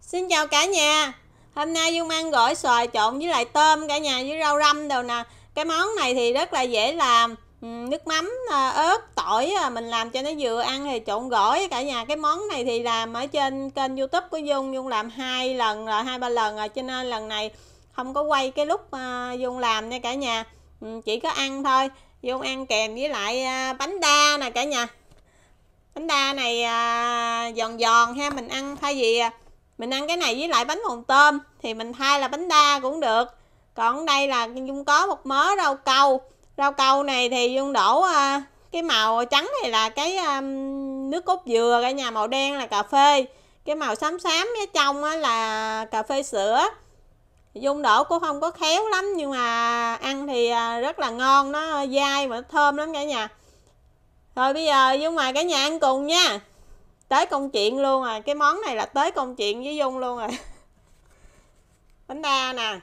Xin chào cả nhà. Hôm nay Dung ăn gỏi xoài trộn với lại tôm cả nhà, với rau răm đồ nè. Cái món này thì rất là dễ làm. Nước mắm, ớt, tỏi mình làm cho nó vừa ăn thì trộn gỏi cả nhà. Cái món này thì làm ở trên kênh YouTube của Dung. Dung làm 2 lần rồi, 2-3 lần rồi, cho nên lần này không có quay cái lúc Dung làm nha cả nhà. Chỉ có ăn thôi. Dung ăn kèm với lại bánh đa nè cả nhà. Bánh đa này giòn giòn ha, mình ăn thay vì mình ăn cái này với lại bánh mồng tôm thì mình thay là bánh đa cũng được. Còn đây là Dung có một mớ rau câu. Rau câu này thì Dung đổ cái màu trắng này là cái nước cốt dừa cả nhà, màu đen là cà phê, cái màu xám xám ở trong là cà phê sữa. Dung đổ cũng không có khéo lắm nhưng mà ăn thì rất là ngon, nó dai mà nó thơm lắm cả nhà. Rồi bây giờ Dung mời cả nhà ăn cùng nha. Tới công chuyện luôn rồi, cái món này là tới công chuyện với Dung luôn rồi. Bánh đa nè.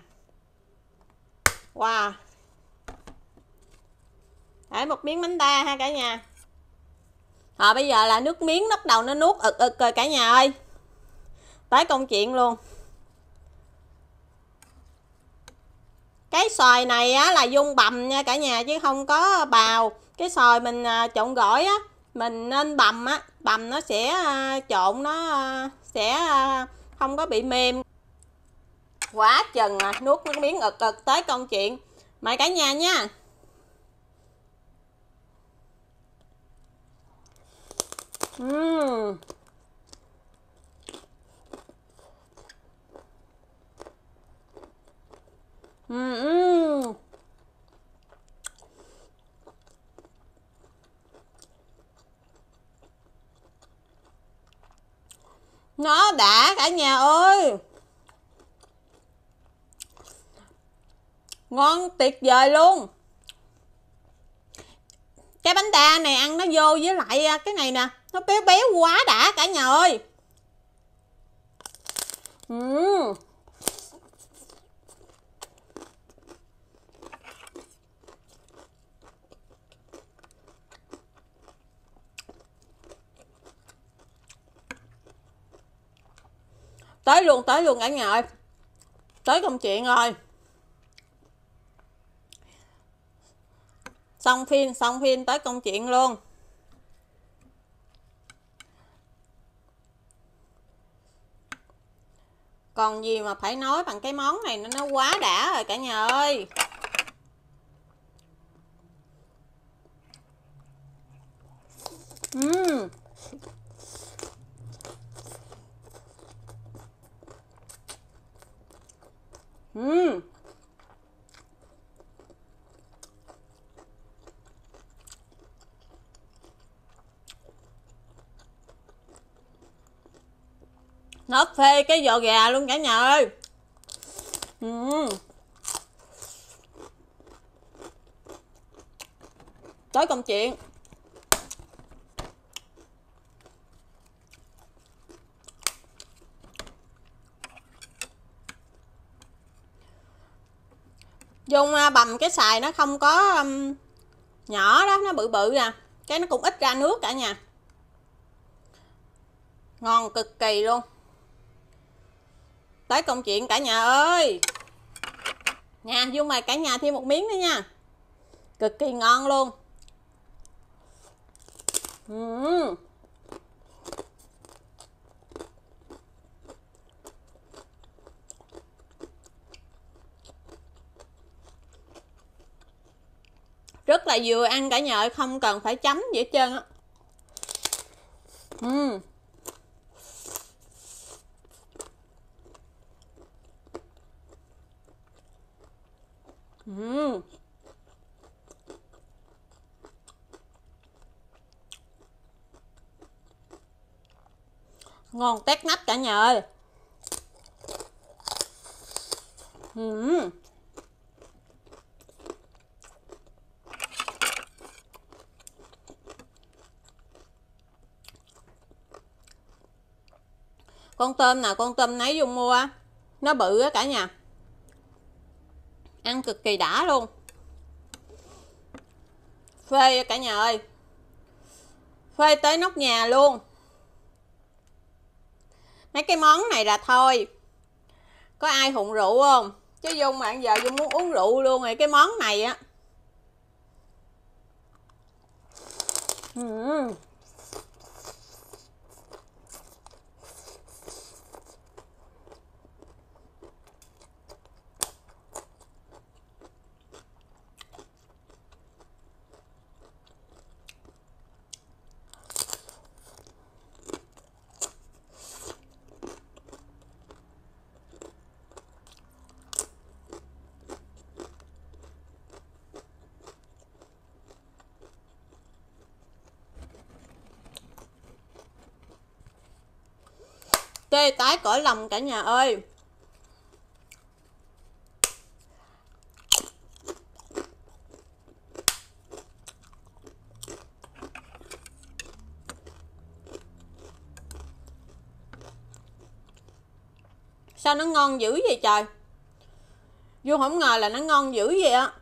Wow. Để một miếng bánh đa ha cả nhà. Rồi bây giờ là nước miếng bắt đầu nó nuốt ực ực rồi cả nhà ơi. Tới công chuyện luôn. Cái xoài này á là Dung bằm nha cả nhà chứ không có bào. Cái xoài mình trộn gỏi á, mình nên bằm á, bằm nó sẽ trộn nó sẽ không có bị mềm. Quá chừng nuốt nước miếng ực ực. Tới công chuyện. Mời cả nhà nha. Nó đã cả nhà ơi. Ngon tuyệt vời luôn. Cái bánh đa này ăn nó vô với lại cái này nè, nó béo béo quá đã cả nhà ơi. Tới luôn cả nhà ơi. Tới công chuyện rồi. Xong phim tới công chuyện luôn. Còn gì mà phải nói bằng cái món này, nó quá đã rồi cả nhà ơi. Nó phê cái giò gà luôn cả nhà ơi. Tới công chuyện. Dung bằm cái xài nó không có nhỏ đó, nó bự bự nè, cái nó cũng ít ra nước cả nhà. Ngon cực kỳ luôn. Tới công chuyện cả nhà ơi. Nha, Dung mời cả nhà thêm một miếng nữa nha. Cực kỳ ngon luôn. Rất là vừa ăn cả nhà ơi, không cần phải chấm gì hết trơn á. Ngon tét nách cả nhà ơi. Con tôm nào con tôm nấy Dung mua, nó bự á cả nhà, ăn cực kỳ đã luôn. Phê cả nhà ơi. Phê tới nóc nhà luôn. Mấy cái món này là thôi. Có ai hùng rượu không? Chứ Dung bạn giờ Dung muốn uống rượu luôn rồi. Cái món này á. Tê tái cõi lòng cả nhà ơi. Sao nó ngon dữ vậy trời? Vô không ngờ là nó ngon dữ vậy á.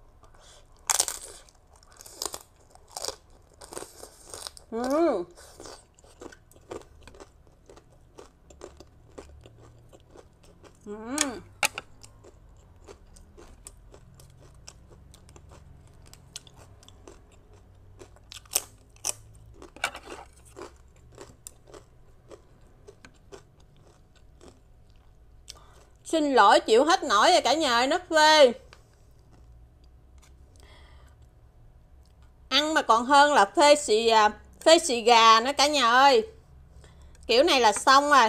Xin lỗi chịu hết nổi rồi cả nhà ơi, nó phê. Ăn mà còn hơn là phê xì gà nữa cả nhà ơi. Kiểu này là xong rồi.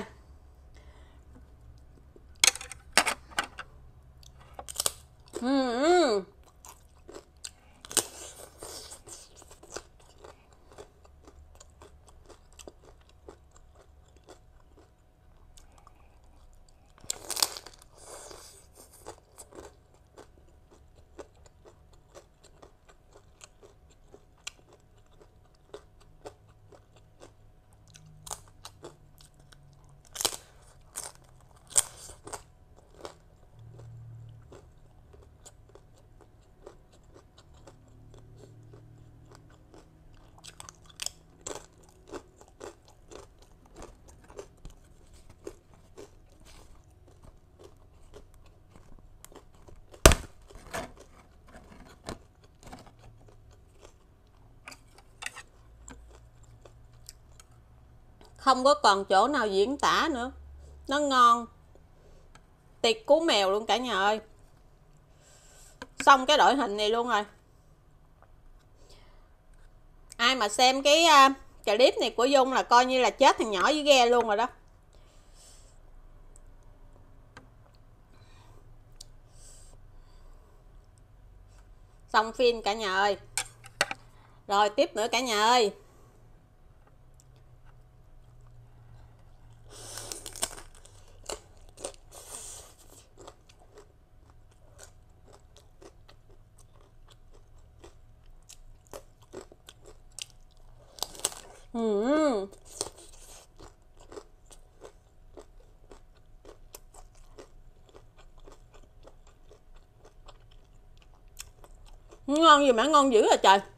Không có còn chỗ nào diễn tả nữa. Nó ngon tiệc cú mèo luôn cả nhà ơi. Xong cái đội hình này luôn rồi. Ai mà xem cái clip này của Dung là coi như là chết thằng nhỏ với ghe luôn rồi đó. Xong phim cả nhà ơi. Rồi tiếp nữa cả nhà ơi. Ngon gì mà ngon dữ à trời.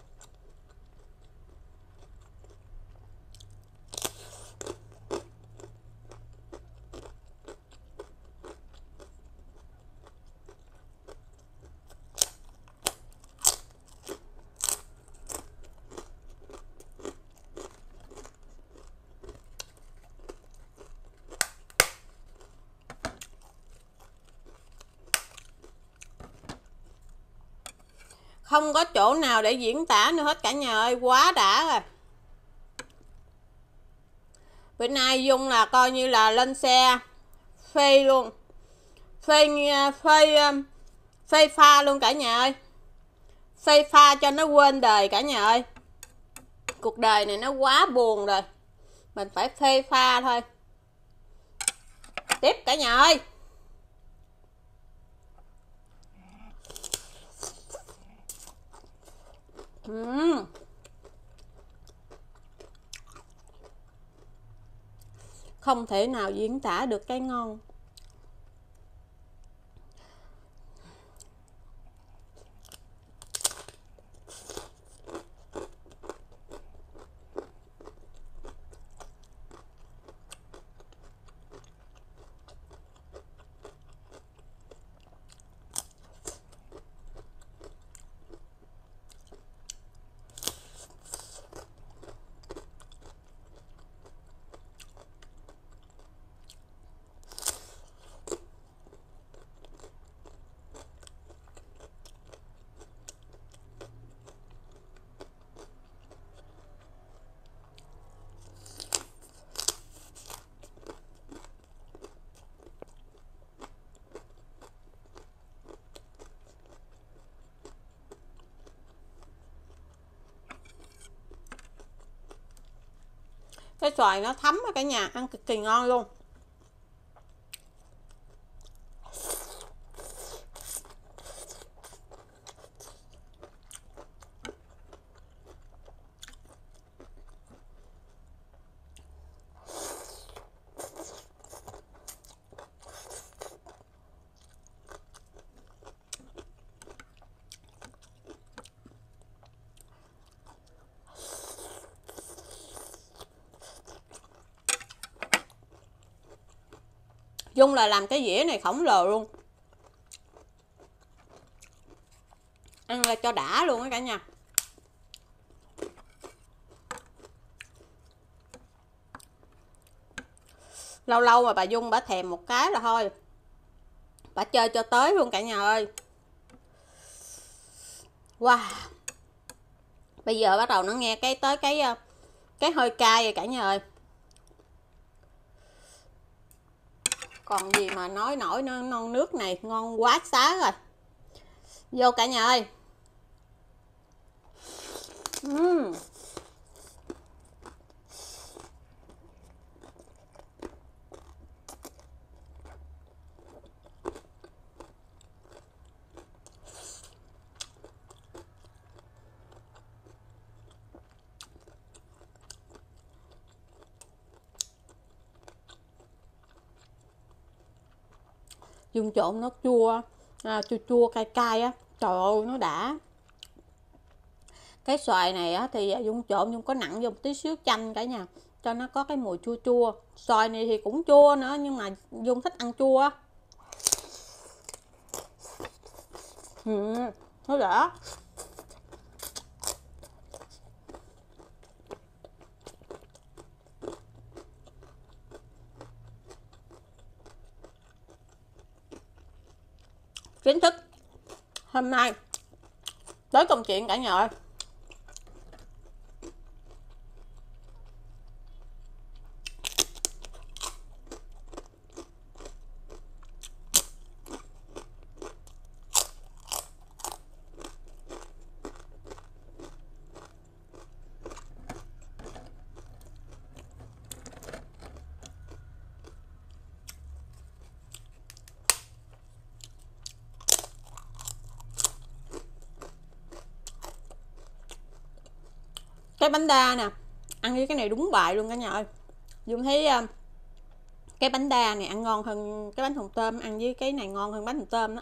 Không có chỗ nào để diễn tả nữa hết cả nhà ơi. Quá đã rồi. Bữa nay Dung là coi như là lên xe phê luôn. Phê pha luôn cả nhà ơi. Phê pha cho nó quên đời cả nhà ơi. Cuộc đời này nó quá buồn rồi. Mình phải phê pha thôi. Tiếp cả nhà ơi. Không thể nào diễn tả được cái ngon. Cái xoài nó thấm ở cả nhà, ăn cực kỳ ngon luôn. Dung là làm cái dĩa này khổng lồ luôn, ăn là cho đã luôn á cả nhà. Lâu lâu mà bà Dung bà thèm một cái là thôi, bà chơi cho tới luôn cả nhà ơi. Wow, bây giờ bắt đầu nó nghe cái tới cái hơi cay rồi cả nhà ơi. Còn gì mà nói nổi, nó non nước này ngon quá xá rồi. Vô cả nhà ơi. Dung trộn nó chua, chua cay cay á, trời ơi nó đã. Cái xoài này á thì Dung trộn Dung có nặng vô một tí xíu chanh cả nhà, cho nó có cái mùi chua chua. Xoài này thì cũng chua nữa, nhưng mà Dung thích ăn chua á. Nó đã. Chính thức hôm nay tới công chuyện cả nhà ơi. Cái bánh đa nè, ăn với cái này đúng bài luôn cả nhà ơi. Dung thấy cái bánh đa này ăn ngon hơn cái bánh phồng tôm, ăn với cái này ngon hơn bánh phồng tôm đó.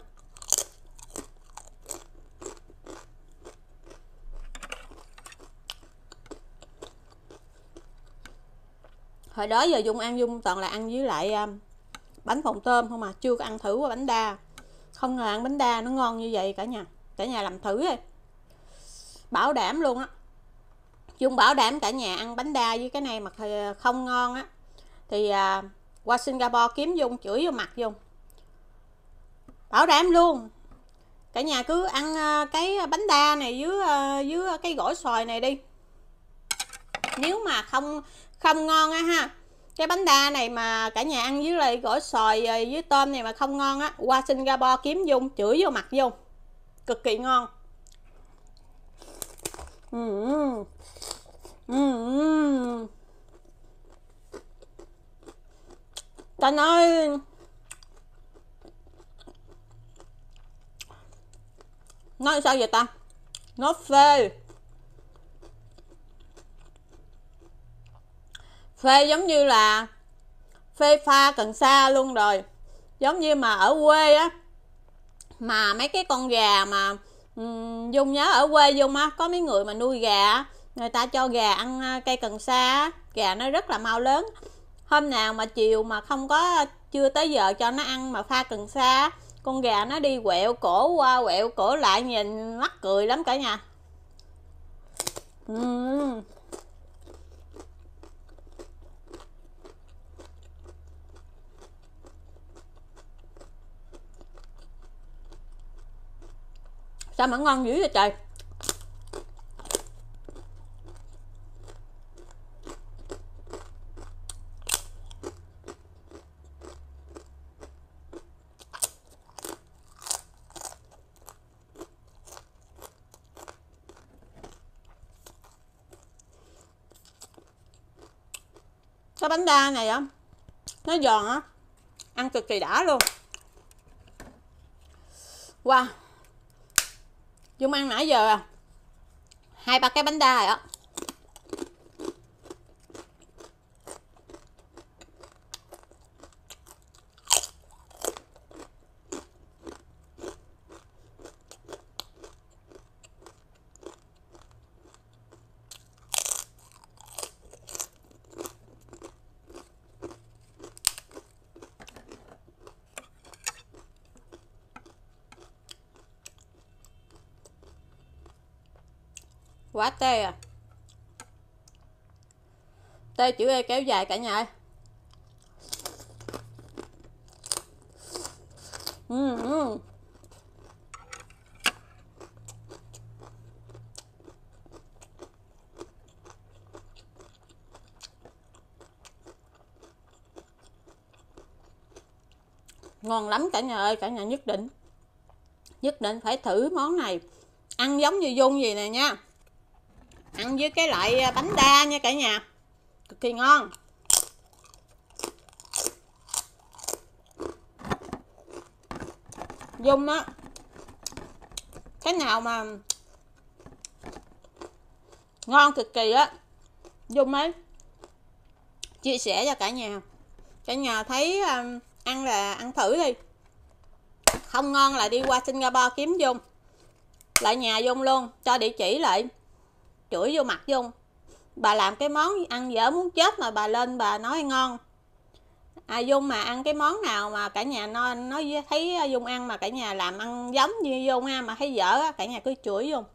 Hồi đó giờ Dung toàn là ăn với lại bánh phồng tôm không, mà chưa có ăn thử qua bánh đa. Không ngờ ăn bánh đa nó ngon như vậy cả nhà. Cả nhà làm thử đi, bảo đảm luôn á. Dung bảo đảm cả nhà ăn bánh đa với cái này mà không ngon á thì qua Singapore kiếm Dung chửi vô mặt Dung, bảo đảm luôn. Cả nhà cứ ăn cái bánh đa này với cái gỏi xoài này đi. Nếu mà không ngon á ha, cái bánh đa này mà cả nhà ăn với lại gỏi xoài với tôm này mà không ngon á, qua Singapore kiếm Dung chửi vô mặt Dung. Cực kỳ ngon. Ta nói sao vậy ta, nó phê giống như là phê pha cần sa luôn rồi. Giống như mà ở quê á, mà mấy cái con gà mà Dung nhớ ở quê Dung á, có mấy người mà nuôi gà á, người ta cho gà ăn cây cần sa á, gà nó rất là mau lớn. Hôm nào mà chiều mà không có, chưa tới giờ cho nó ăn mà pha cần sa, con gà nó đi quẹo cổ qua quẹo cổ lại, nhìn mắc cười lắm cả nhà. Sao mà ngon dữ vậy trời. Cái bánh đa này á, nó giòn á, ăn cực kỳ đã luôn. Wow, Dung ăn nãy giờ 2-3 cái bánh đa rồi á. Quá tê à. Tê chữ E kéo dài cả nhà ơi. Ngon lắm cả nhà ơi, cả nhà nhất định phải thử món này. Ăn giống như Dung gì nè nha, ăn với cái loại bánh đa nha cả nhà, cực kỳ ngon. Dung á, cái nào mà ngon cực kỳ á, Dung ấy chia sẻ cho cả nhà. Cả nhà thấy ăn là ăn thử đi, không ngon là đi qua Singapore kiếm Dung, lại nhà Dung luôn, cho địa chỉ lại, chửi vô mặt Dung. Bà làm cái món ăn dở muốn chết mà bà lên bà nói ngon. Dung mà ăn cái món nào mà cả nhà nói thấy Dung ăn mà cả nhà làm ăn giống như Dung ha, mà thấy dở cả nhà cứ chửi Dung.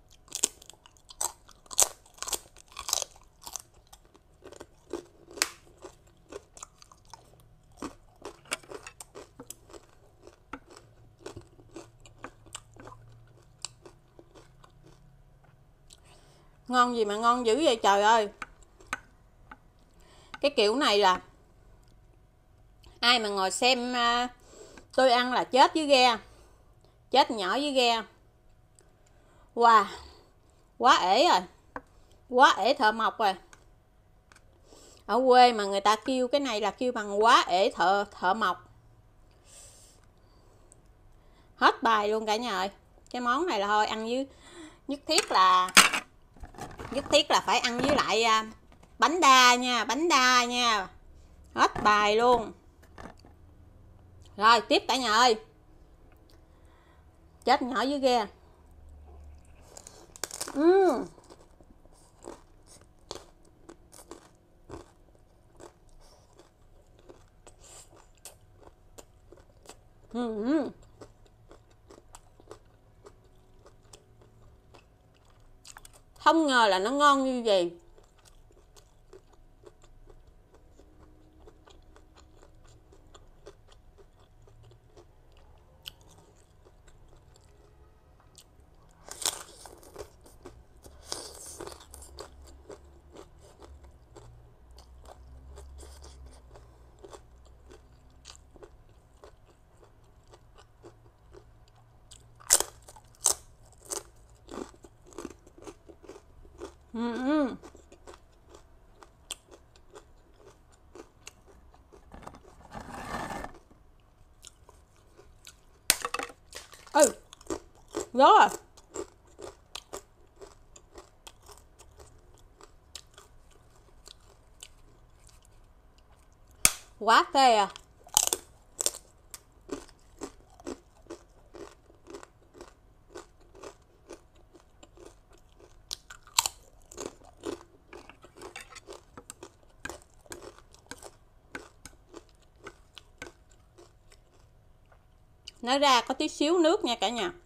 Ngon gì mà ngon dữ vậy trời ơi. Cái kiểu này là ai mà ngồi xem tôi ăn là chết với ghe, chết nhỏ với ghe. Wow, quá ể rồi, quá ể thợ mộc rồi. Ở quê mà người ta kêu cái này là kêu bằng quá ể thợ mộc. Hết bài luôn cả nhà ơi. Cái món này là thôi ăn với nhất thiết là phải ăn với lại bánh đa nha, hết bài luôn. Rồi tiếp cả nhà ơi, chết nhỏ với ghe. Không ngờ là nó ngon như vậy. Đó rồi. Quá phê à. Nó ra có tí xíu nước nha cả nhà.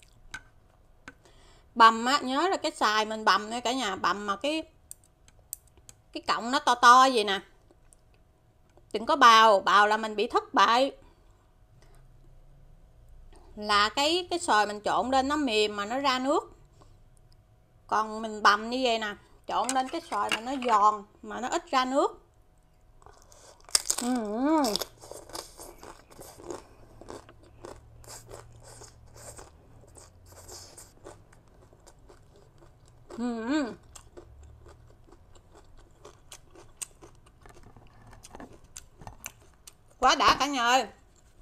Bằm á, nhớ là cái xài mình bằm nha cả nhà, bằm mà cái cọng nó to to vậy nè, đừng có bào là mình bị thất bại. Là cái xoài mình trộn lên nó mềm mà nó ra nước, còn mình bằm như vậy nè, trộn lên cái xoài mà nó giòn mà nó ít ra nước. Quá đã cả nhà ơi.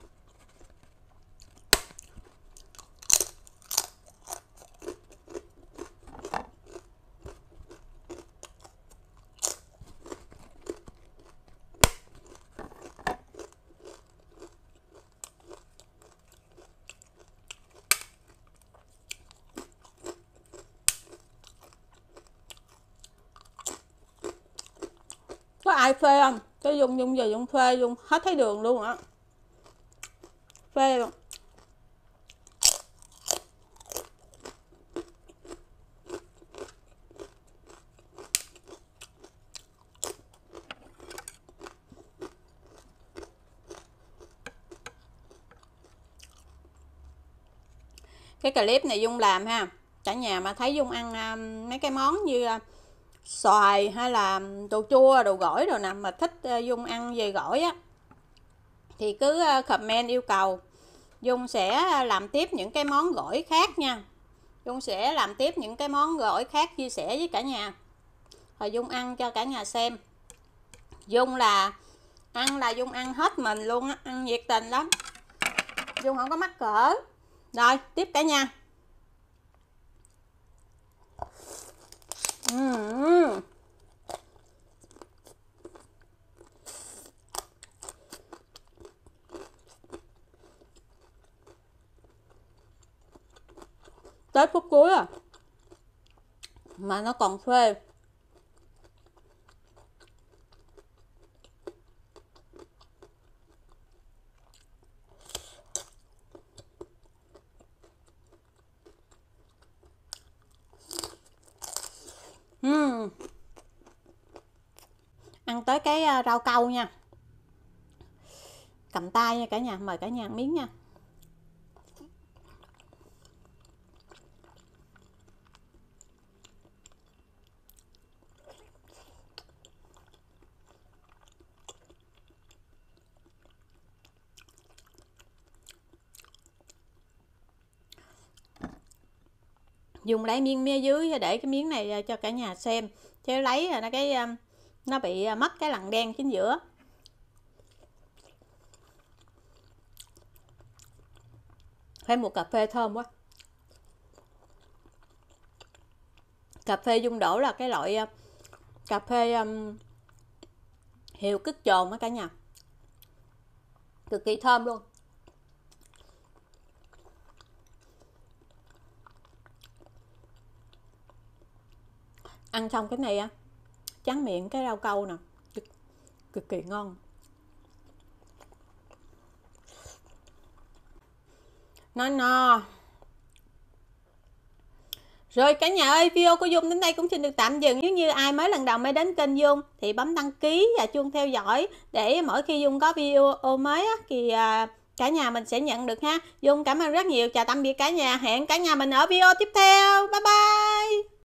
Có ai phê không? Cái Dung giờ Dung phê Dung hết thấy đường luôn á. Phê luôn. Cái clip này Dung làm ha. Cả nhà mà thấy Dung ăn mấy cái món như xoài hay là đồ chua, đồ gỏi rồi nè, mà thích Dung ăn về gỏi á thì cứ comment yêu cầu. Dung sẽ làm tiếp những cái món gỏi khác nha. Dung sẽ làm tiếp những cái món gỏi khác chia sẻ với cả nhà. Rồi Dung ăn cho cả nhà xem. Dung là Dung ăn hết mình luôn á, ăn nhiệt tình lắm. Dung không có mắc cỡ. Rồi, tiếp cả nhà. Tới phút cuối à mà nó còn phê. Ăn tới cái rau câu nha, cầm tay nha cả nhà, mời cả nhà ăn miếng nha. Dùng lấy miếng mía dưới để cái miếng này cho cả nhà xem, chứ lấy nó bị mất cái lằn đen chính giữa. Thêm một cà phê thơm quá. Cà phê Dung đổ là cái loại cà phê hiệu cứt chồn á cả nhà, cực kỳ thơm luôn. Ăn xong cái này tráng miệng cái rau câu nè, cực kỳ ngon. No. Rồi cả nhà ơi, video của Dung đến đây cũng xin được tạm dừng. Nếu như ai mới lần đầu mới đến kênh Dung thì bấm đăng ký và chuông theo dõi để mỗi khi Dung có video mới thì cả nhà mình sẽ nhận được ha. Dung cảm ơn rất nhiều, chào tạm biệt cả nhà, hẹn cả nhà mình ở video tiếp theo. Bye bye.